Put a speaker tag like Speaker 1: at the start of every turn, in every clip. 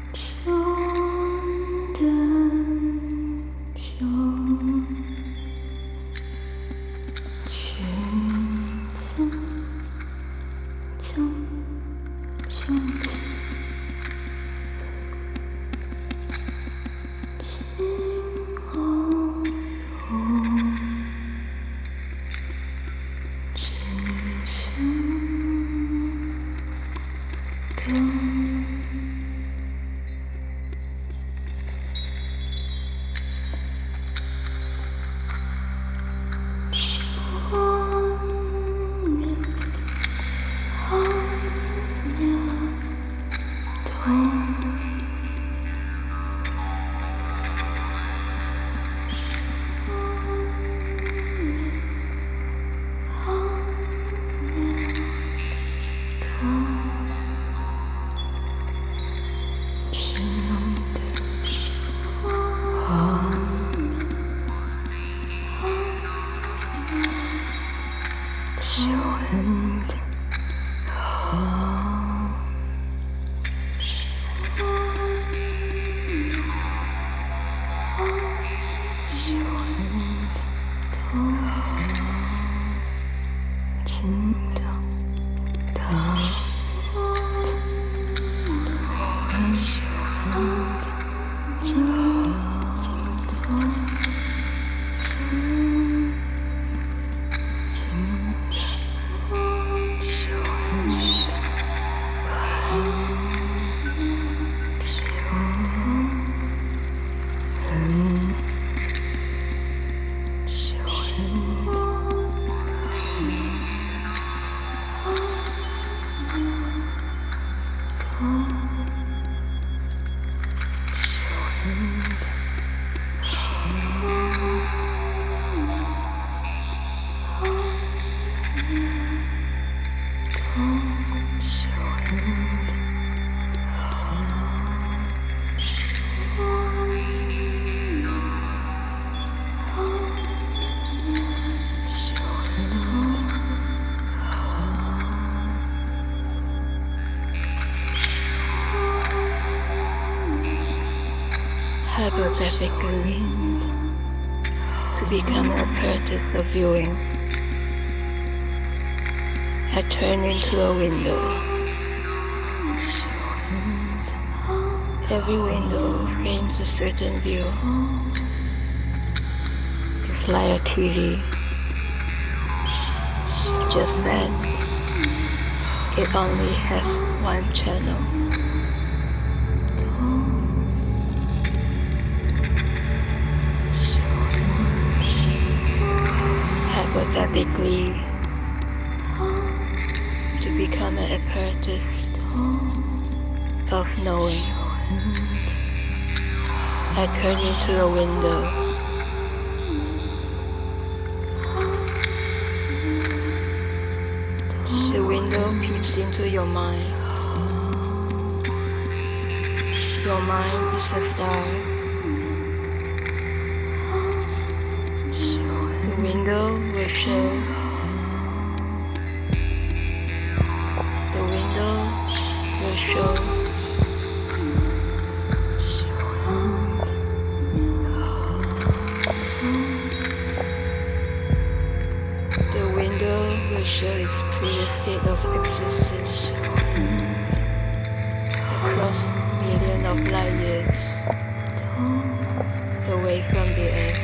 Speaker 1: Hypothetically, to become an apparatus of viewing, I turn into a window. Every window frames a certain view. It's like a TV, just that it only has one channel. Hypothetically, to become an apparatus of knowing, I turn into a window. The window peeps into your mind. Your mind is a star. The window will show. The window will show. The window will show its previous state of existence across millions of light years away from the earth.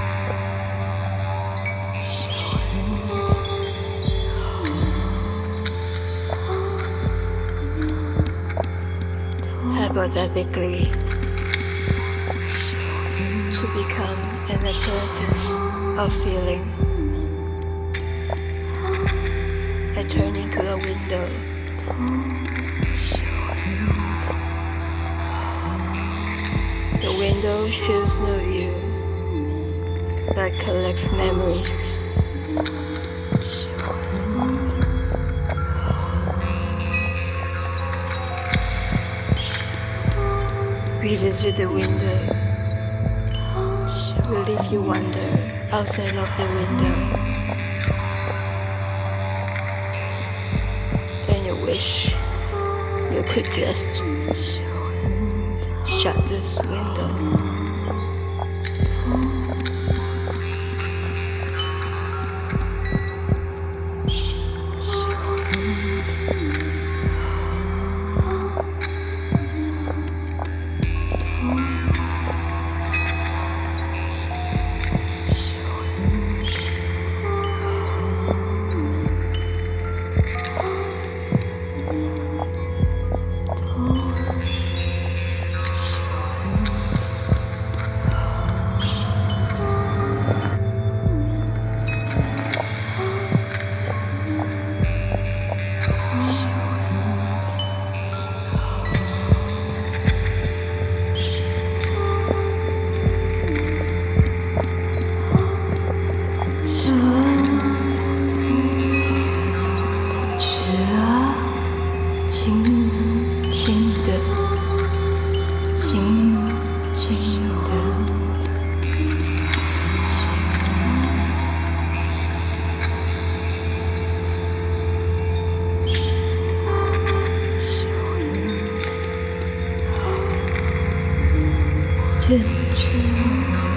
Speaker 1: Hypothetically, to become an apparatus of feeling, I turn into a window. The window shows no view, but collects memories. Revisit the window. Will leave you wander outside of the window. Then you wish you could just shut this window.坚持。